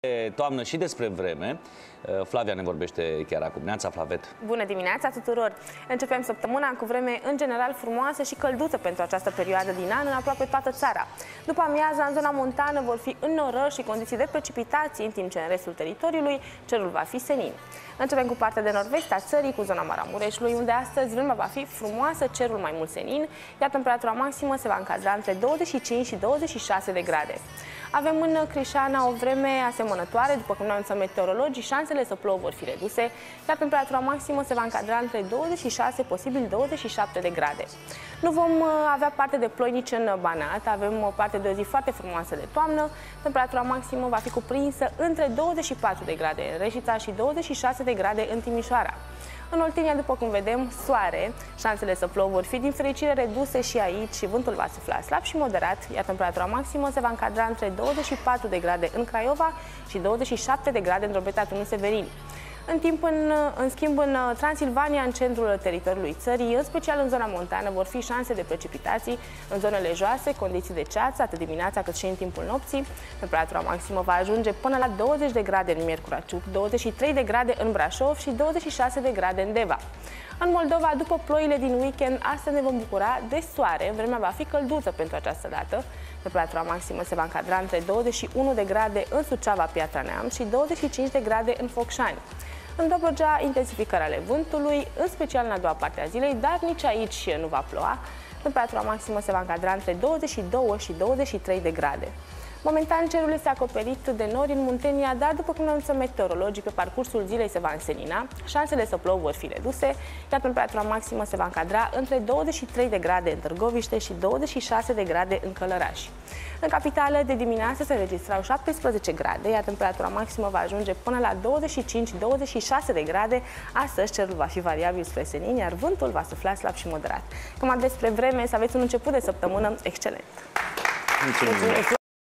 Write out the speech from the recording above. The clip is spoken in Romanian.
Toamnă și despre vreme. Flavia ne vorbește chiar acum. Neața, Flavet. Bună dimineața tuturor! Începem săptămâna cu vreme în general frumoasă și călduță pentru această perioadă din an în aproape toată țara. După amiaza, în zona montană vor fi înnorări și condiții de precipitații, în timp ce în restul teritoriului cerul va fi senin. Începem cu partea de nord-vest a țării, cu zona Maramureșului, unde astăzi vremea va fi frumoasă, cerul mai mult senin, iar temperatura maximă se va încadra între 25 și 26 de grade. Avem în Crișana o vreme asemănătoare, după cum ne anunță meteorologii, șansele să plouă vor fi reduse, iar temperatura maximă se va încadra între 26, posibil 27 de grade. Nu vom avea parte de ploi nici în Banat, avem o parte de o zi foarte frumoasă de toamnă, temperatura maximă va fi cuprinsă între 24 de grade în Reșița și 26 de grade în Timișoara. În Oltenia, după cum vedem, soare, șansele să plouă vor fi din fericire reduse și aici și vântul va sufla slab și moderat, iar temperatura maximă se va încadra între 24 de grade în Craiova și 27 de grade în Drobeta Tunu Severini. În schimb, în Transilvania, în centrul teritoriului țării, în special în zona montană, vor fi șanse de precipitații în zonele joase, condiții de ceață, atât dimineața cât și în timpul nopții. Temperatura maximă va ajunge până la 20 de grade în Miercura Ciuc, 23 de grade în Brașov și 26 de grade în Deva. În Moldova, după ploile din weekend, astăzi ne vom bucura de soare, vremea va fi călduță pentru această dată. Temperatura maximă se va încadra între 21 de grade în Suceava, Piatra Neamț și 25 de grade în Focșani. În Dobrogea, intensificări ale vântului, în special în a doua parte a zilei, dar nici aici nu va ploua. Temperatura maximă se va încadra între 22 și 23 de grade. Momentan cerul este acoperit de nori în Muntenia, dar după cum anunță meteorologii, pe parcursul zilei se va însenina, șansele să plouă vor fi reduse, iar temperatura maximă se va încadra între 23 de grade în Târgoviște și 26 de grade în Călăraș. În capitală, de dimineață se înregistrau 17 grade, iar temperatura maximă va ajunge până la 25-26 de grade. Astăzi cerul va fi variabil spre senin, iar vântul va sufla slab și moderat. Cam despre vreme, să aveți un început de săptămână excelent! Mulțumim!